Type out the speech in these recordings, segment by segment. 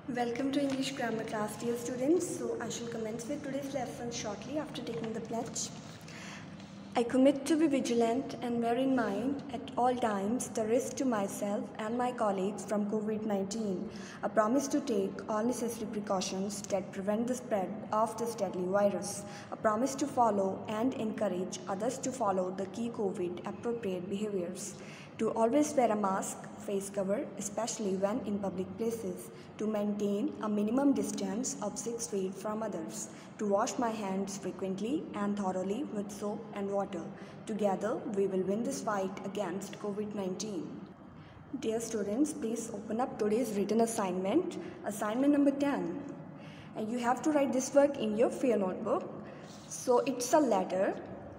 Welcome to English Grammar class, dear students. So I shall commence with today's lesson shortly after taking the pledge. I commit to be vigilant and bear in mind at all times the risk to myself and my colleagues from COVID-19. A promise to take all necessary precautions that prevent the spread of this deadly virus. A promise to follow and encourage others to follow the key COVID appropriate behaviors. To always wear a mask, face cover, especially when in public places. To maintain a minimum distance of 6 feet from others. To wash my hands frequently and thoroughly with soap and water. Together, we will win this fight against COVID-19. Dear students, please open up today's written assignment, assignment number 10. And you have to write this work in your fair notebook. So it's a letter.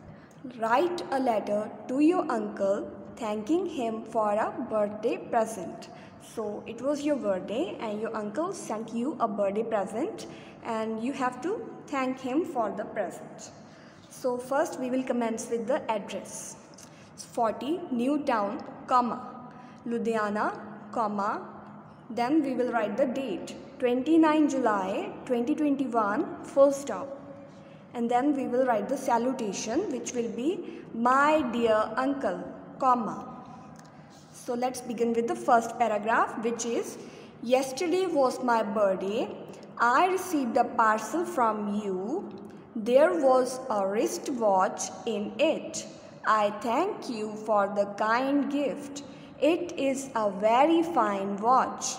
Write a letter to your uncle thanking him for a birthday present. So it was your birthday and your uncle sent you a birthday present and you have to thank him for the present. So first we will commence with the address. 40 New Town, comma, Ludhiana, comma, then we will write the date 29 July 2021, full stop. And then we will write the salutation, which will be my dear uncle, comma. So let's begin with the first paragraph, which is yesterday was my birthday. I received a parcel from you. There was a wristwatch in it. I thank you for the kind gift. It is a very fine watch.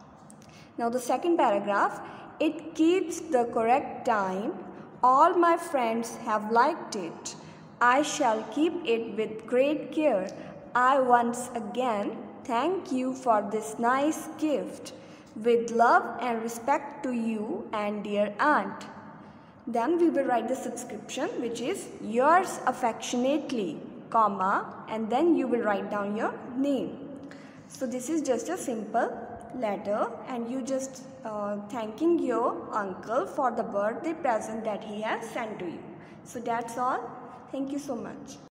Now the second paragraph, it keeps the correct time. All my friends have liked it. I shall keep it with great care. I once again thank you for this nice gift. With love and respect to you and dear aunt. Then we will write the subscription, which is yours affectionately, comma, and then you will write down your name. So this is just a simple letter and you just thanking your uncle for the birthday present that he has sent to you. So that's all. Thank you so much.